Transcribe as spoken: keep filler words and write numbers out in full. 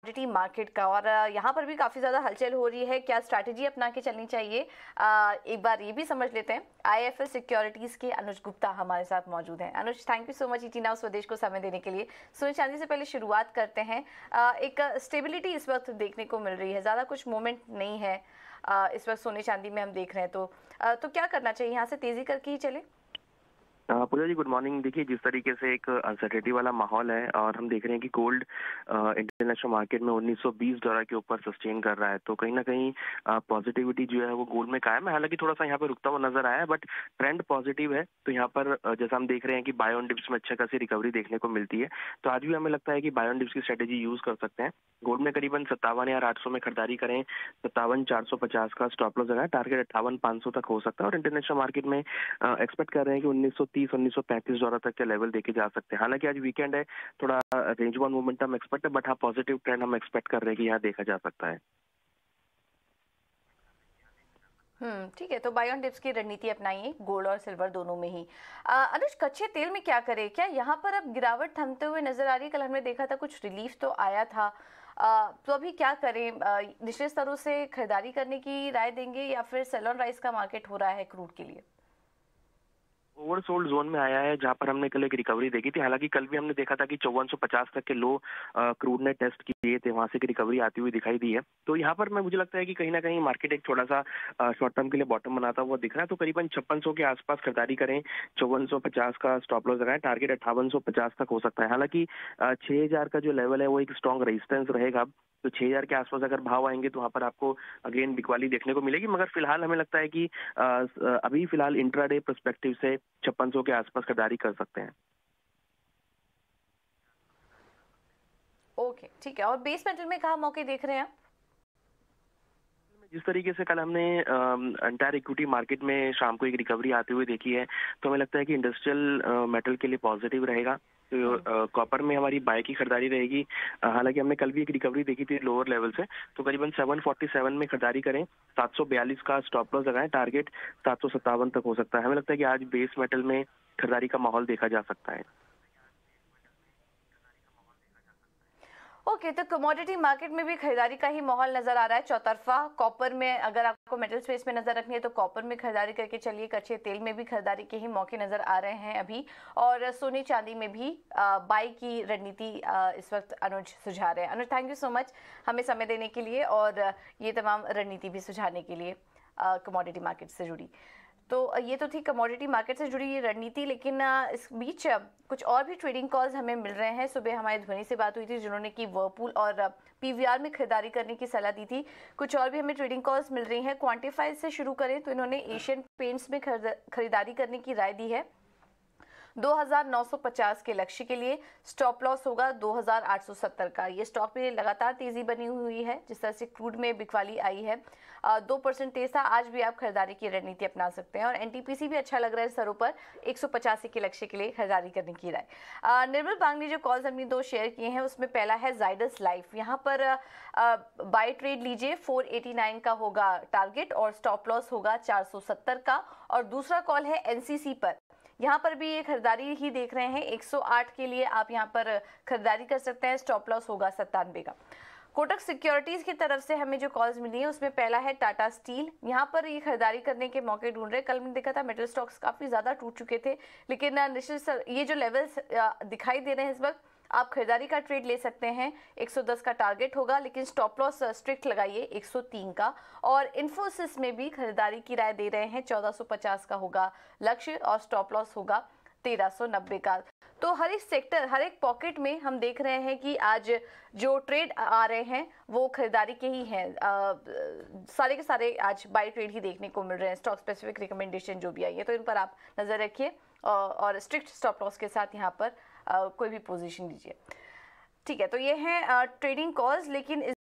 Commodity market का, और यहाँ पर भी काफ़ी ज़्यादा हलचल हो रही है। क्या स्ट्रैटेजी अपना के चलनी चाहिए, आ, एक बार ये भी समझ लेते हैं। आईएफएल सिक्योरिटीज़ के अनुज गुप्ता हमारे साथ मौजूद हैं। Anuj, thank you so much ET Now Swadesh को समय देने के लिए। सोने चांदी से पहले शुरुआत करते हैं। आ, एक स्टेबिलिटी इस वक्त देखने को मिल रही है, ज़्यादा कुछ मोमेंट नहीं है आ, इस वक्त सोने चांदी में हम देख रहे हैं, तो आ, तो क्या करना चाहिए, यहाँ से तेज़ी करके ही चले? Puja ji good morning. देखिए, जिस तरीके से एक अनसर्टेनिटी वाला माहौल है और हम देख रहे हैं कि गोल्ड इंटरनेशनल मार्केट में उन्नीस सौ बीस डॉलर के ऊपर सस्टेन कर रहा है, तो कहीं ना कहीं पॉजिटिविटी जो है वो गोल्ड में कायम है। हालांकि थोड़ा सा यहाँ पर रुकता हुआ नजर आया है, बट ट्रेंड पॉजिटिव है। तो यहाँ पर अ, जैसा हम देख रहे हैं कि बाय ऑन डिप्स में अच्छा खासी रिकवरी देखने को मिलती है, तो आज भी हमें लगता है कि बाय ऑन डिप्स की स्ट्रेटेजी यूज कर सकते हैं। गोल्ड में करीबन सत्तावन या आठ सौ में खरीदारी करें, सत्तावन चार सौ पचास का स्टॉप लॉस लगाए, टारगेट अट्ठावन पाँच सौ तक हो सकता है। और इंटरनेशनल मार्केट में एक्सपेक्ट कर रहे हैं कि उन्नीस सौ तीस उन्नीस सौ पैंतीस डॉलर तक के लेवल देखे जा सकते हैं। हालांकि आज वीकेंड है, थोड़ा रेंज वन मोमेंटम एक्सपेक्ट है, बट हाँ पॉजिटिव ट्रेंड हम एक्सपेक्ट कर रहे हैं कि यहाँ देखा जा सकता है। हम्म ठीक है, तो बाय ऑन डिप्स की रणनीति अपनाइए गोल्ड और सिल्वर दोनों में ही। अ, अनुज, कच्चे तेल में क्या करें? क्या यहाँ पर अब गिरावट थमते हुए नजर आ रही है? कल हमने देखा था कुछ रिलीफ तो आया था, अ, तो अभी क्या करें? अ, निचले स्तरों से खरीदारी करने की राय देंगे या फिर सेल ऑन राइस का मार्केट हो रहा है क्रूड के लिए? ओवरसोल्ड जोन में आया है, जहां पर हमने कल एक रिकवरी देखी थी। हालांकि कल भी हमने देखा था कि चौवन सौ पचास तक के लो क्रूड ने टेस्ट किए थे, वहां से एक रिकवरी आती हुई दिखाई दी है। तो यहाँ पर मैं मुझे लगता है कि कहीं ना कहीं मार्केट एक थोड़ा सा शॉर्ट टर्म के लिए बॉटम बनाता हुआ दिख रहा है। तो करीबन छप्पन सौ के आसपास खरीदारी करें, चौवन सौ पचास का स्टॉप लॉस लगाएं, टारगेट अट्ठावन सौ पचास तक हो सकता है। हालांकि छह हजार का जो लेवल है वो एक स्ट्रॉन्ग रेजिस्टेंस रहेगा, तो छह हजार के आसपास अगर भाव आएंगे तो वहां पर आपको अगेन बिकवाली देखने को मिलेगी। मगर फिलहाल हमें लगता है कि आ, अभी फिलहाल इंट्राडे पर्सपेक्टिव से छप्पन सौ के आसपास खरीदारी कर सकते हैं। ओके, ठीक है। और बेस मेटल में कहाँ मौके देख रहे हैं आप? जिस तरीके से कल हमने अंटायर इक्विटी मार्केट में शाम को एक रिकवरी आती हुई देखी है, तो हमें लगता है कि इंडस्ट्रियल मेटल के लिए पॉजिटिव रहेगा। तो कॉपर में हमारी बाय की खरीदारी रहेगी। हालांकि हमने कल भी एक रिकवरी देखी थी लोअर लेवल से, तो करीबन सात सौ सैंतालीस में खरीदारी करें, सात सौ बयालीस का स्टॉप लॉस लगाएं, टारगेट सात सौ सत्तावन तक हो सकता है। हमें लगता है कि आज बेस मेटल में खरीदारी का माहौल देखा जा सकता है। ओके, तो कमोडिटी मार्केट में भी खरीदारी का ही माहौल नजर आ रहा है चौतरफा। कॉपर में अगर आपको मेटल स्पेस में नजर रखनी है तो कॉपर में खरीदारी करके चलिए। कच्चे तेल में भी खरीदारी के ही मौके नजर आ रहे हैं अभी, और सोने चांदी में भी बाई की रणनीति इस वक्त अनुज सुझा रहे हैं। Anuj, thank you so much हमें समय देने के लिए और ये तमाम रणनीति भी सुझाने के लिए कमोडिटी मार्केट से जुड़ी। तो ये तो थी कमोडिटी मार्केट से जुड़ी ये रणनीति, लेकिन इस बीच कुछ और भी ट्रेडिंग कॉल्स हमें मिल रहे हैं। सुबह हमारे ध्वनि से बात हुई थी जिन्होंने की वर्लपूल और पीवीआर में खरीदारी करने की सलाह दी थी। कुछ और भी हमें ट्रेडिंग कॉल्स मिल रही हैं। क्वांटिफाइड से शुरू करें तो इन्होंने एशियन पेंट्स में खरीदारी करने की राय दी है। दो हज़ार नौ सौ पचास के लक्ष्य के लिए स्टॉप लॉस होगा दो हज़ार आठ सौ सत्तर का। ये स्टॉक में लगातार तेजी बनी हुई है, जिस तरह से क्रूड में बिकवाली आई है, दो परसेंट तेज था। आज भी आप खरीदारी की रणनीति अपना सकते हैं और एनटीपीसी भी अच्छा लग रहा है स्तरों पर एक सौ पचासी के लक्ष्य के लिए खरीदारी करने की राय। निर्मल बांग ने जो कॉल्स हमने दो शेयर किए हैं उसमें पहला है जाइडस लाइफ। यहाँ पर बाय ट्रेड लीजिए, चार सौ नवासी का होगा टारगेट और स्टॉप लॉस होगा चार सौ सत्तर का। और दूसरा कॉल है एनसीसी पर, यहाँ पर भी ये खरीदारी ही देख रहे हैं, एक सौ आठ के लिए आप यहाँ पर खरीदारी कर सकते हैं, स्टॉप लॉस होगा सत्तानवे का। कोटक सिक्योरिटीज की तरफ से हमें जो कॉल्स मिली है उसमें पहला है टाटा स्टील। यहाँ पर ये खरीदारी करने के मौके ढूंढ रहे हैं। कल हमने देखा था मेटल स्टॉक्स काफी ज्यादा टूट चुके थे, लेकिन निश्चित ये जो लेवल्स दिखाई दे रहे हैं इस वक्त, आप खरीदारी का ट्रेड ले सकते हैं। एक सौ दस का टारगेट होगा, लेकिन स्टॉप लॉस स्ट्रिक्ट लगाइए एक सौ तीन का। और इन्फोसिस में भी खरीदारी की राय दे रहे हैं, चौदह सौ पचास का होगा लक्ष्य और स्टॉप लॉस होगा तेरह सौ नब्बे का। तो हर एक सेक्टर, हर एक पॉकेट में हम देख रहे हैं कि आज जो ट्रेड आ रहे हैं वो खरीदारी के ही हैं। आ, सारे के सारे आज बाय ट्रेड ही देखने को मिल रहे हैं। स्टॉक स्पेसिफिक रिकमेंडेशन जो भी आई है तो इन पर आप नजर रखिए और स्ट्रिक्ट स्टॉप लॉस के साथ यहाँ पर आ, कोई भी पोजीशन लीजिए। ठीक है, तो ये हैं ट्रेडिंग कॉल्स, लेकिन